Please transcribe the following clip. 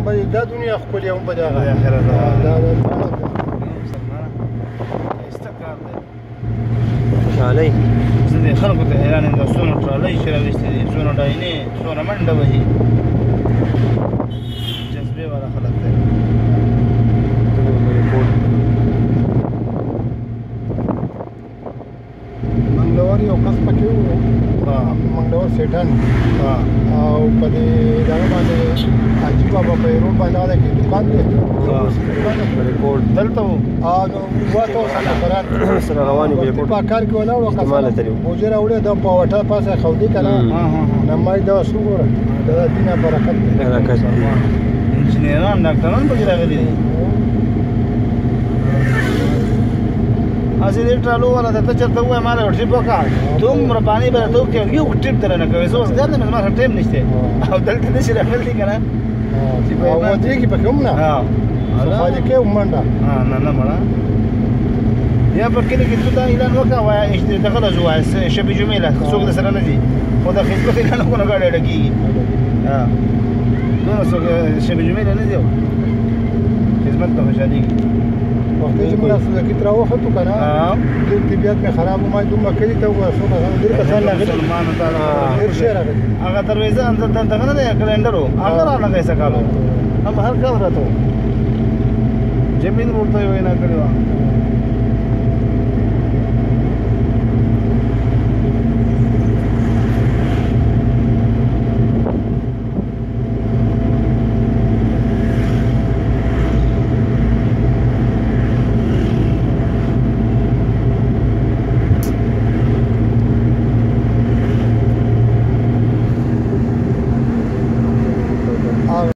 دا دنیا ښکلې هم په دغه آخرت دا ښایسته کار دی خوشحالۍ زه دې خلکو ته حیران یم دا څونه ټرالۍ چې راویستې دي څونه ډاینې څونه منډه وهي جذبې والا خلک دی منګلور یو کس پکې و منګلور سیټن او په دې دغه باندې حاجي بابا په روډ باندې هغه کې دکان دی ریکورډ دلته و نو واته سره سره روان یو ریکورډ په کار کې ولاړو استعمال ترې بوجه راوړې دا په وټه پاسه خودي کنه نه مای دا سوګوره دا دینه برکت برکت انجینران ډاکټران پکې راغلي دي اسی دې ټرالو والا ته چرته وای ما له ټریپ وکړ دومره باندې به ته کې یو ټریپ تر نه کوي زه اوس ګرځم ما سره ټایم نشته او دلته نشي راغلی کنه او دې کې پکې هم نه خالي کې ومنډه نه نه مړه یا په کلی کې ته دا اعلان وکړه وای چې دغه له جوای شپې جمعه څوک د سره نه دي خو دا خدمت اعلان کو نه غاړه لګي نو څوک شپې جمعه نه دی خدمت ته خوشالي وخت چې موږ سره کې تر وخت کنه د طبيعت مې خراب ما دومره کړی ته وسو نه ډیر کسان لاغلي سلمان تعالی ډیر شي راغلي هغه دروازه اندر دغه نه کلندرو هغه را نه کیسه کالو هم هر کال راته زمين ورته وینا کړو